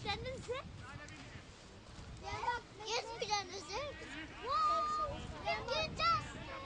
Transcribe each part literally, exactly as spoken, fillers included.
wieder eine sechs. Jetzt wieder eine sechs. Wow, wie geht das?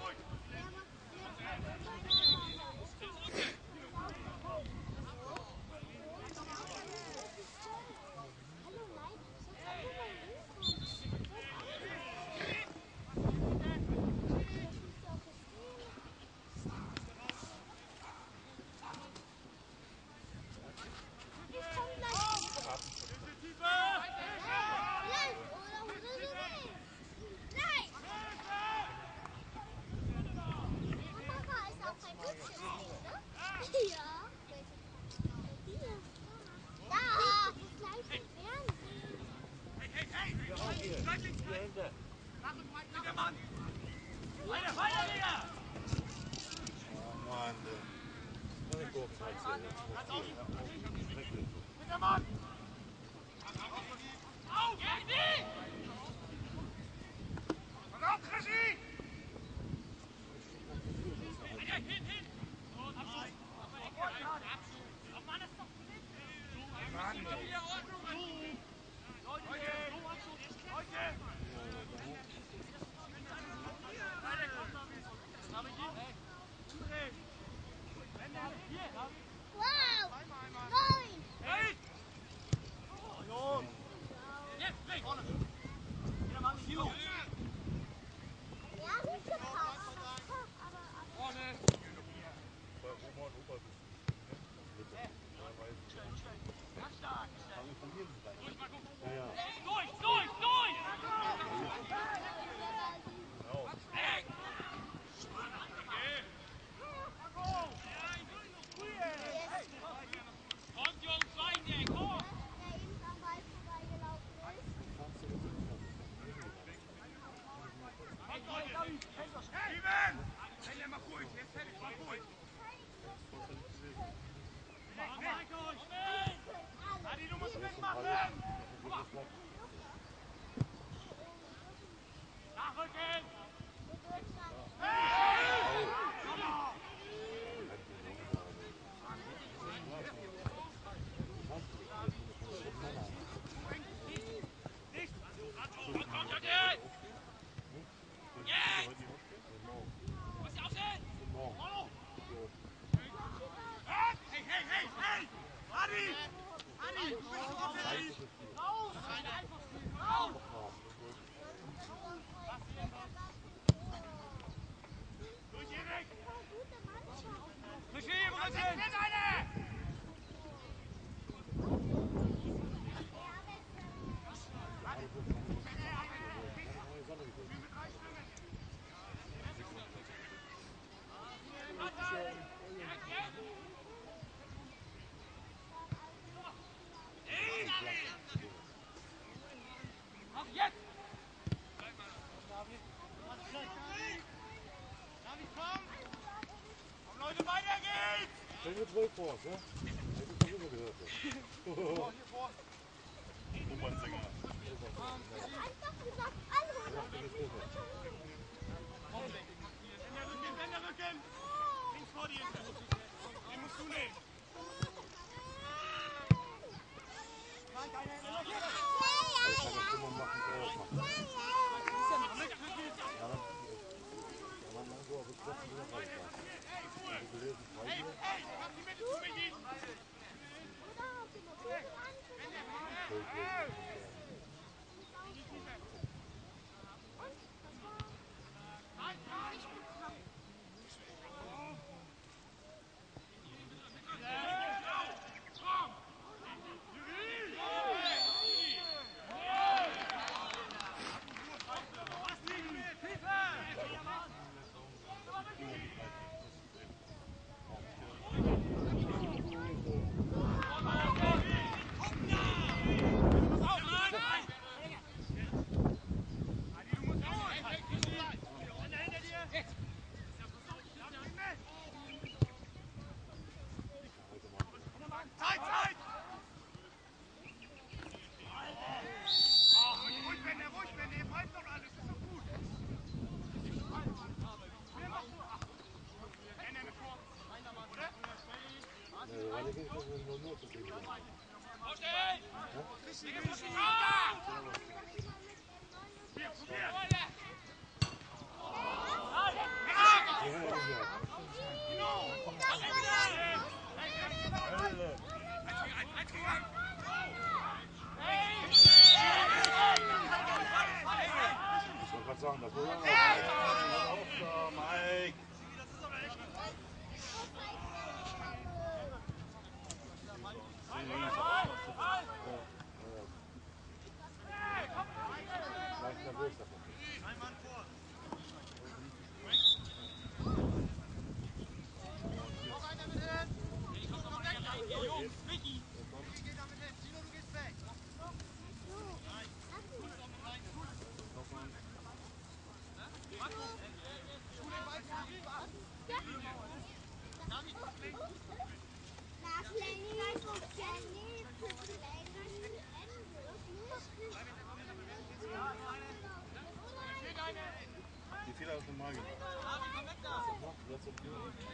Voll vor, ja? Hätte ich immer gehört. Opernsänger. Einfach gesagt, alle. Rücken, Rücken! Links vor dir! Den musst du nehmen! Nein, deine Hände noch hier! Ich kann das immer machen, auch machen. Ja, dann machen wir aber trotzdem wieder weiter. Hey, hey, mach die Mitte zu mir gehen! sagen, das muss man auch. Auf da, Mike! Leicht nervös davon. Ein Mann vor! Noch einer mit hin! Ich komm noch weg! Jungs, Micky! Micky geht damit hin! Tino, du gehst weg! Nein! Die Fehler ist normal gemacht. Jetzt okay.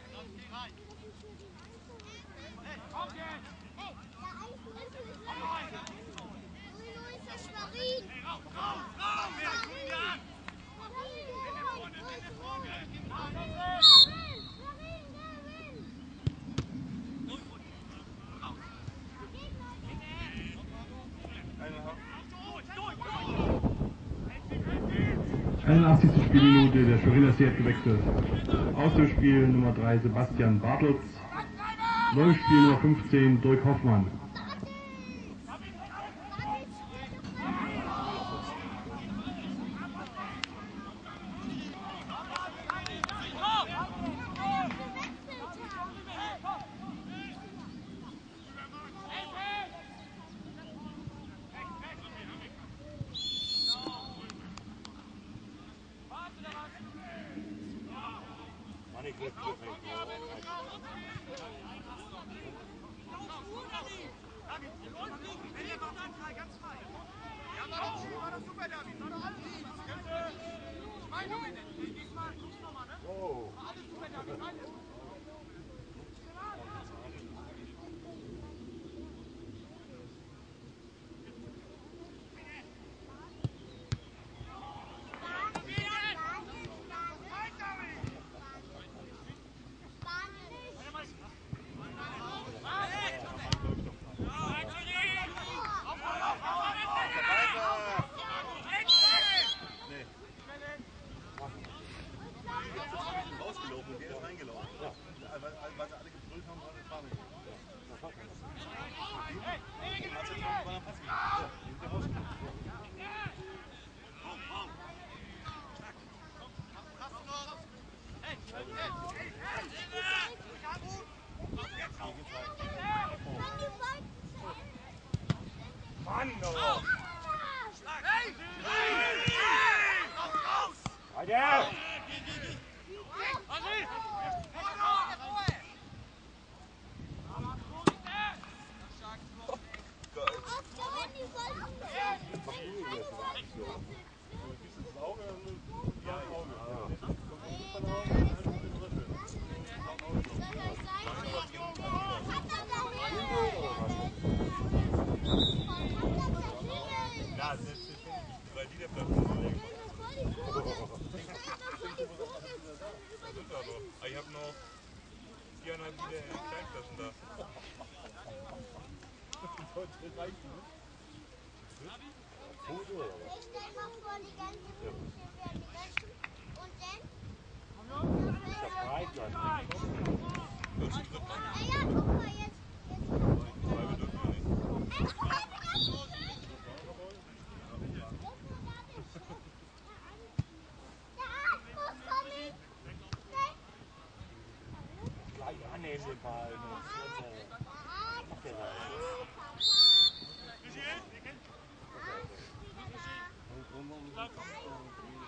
einundachtzigste Spielminute, der Schweriner See hat gewechselt. Aus dem Spiel Nummer drei Sebastian Bartels. Neues Spiel Nummer fünfzehn Dirk Hoffmann. Mann, ich will nicht. Oh. Rausgelaufen und der ist reingelaufen. Ja. Weil, weil sie alle gebrüllt haben, war das Fahrrad. Mann, oh. Hey! Raus, raus! Weiter! Ja, selbstverständlich, weil die der Platz ist. Ich habe noch viereinhalb Liter Kleinflaschen da. Heute reicht ne? Foto oder was? Ich stell mal vor, die ganze Küche werden löschen und dann... Ich hab drei gleich. Ah ja, guck mal, jetzt... Weil wir dürfen ja nicht. Gleich annehmen den Ball. Mach der da. Michael, wir kennen. Und, und, und, und,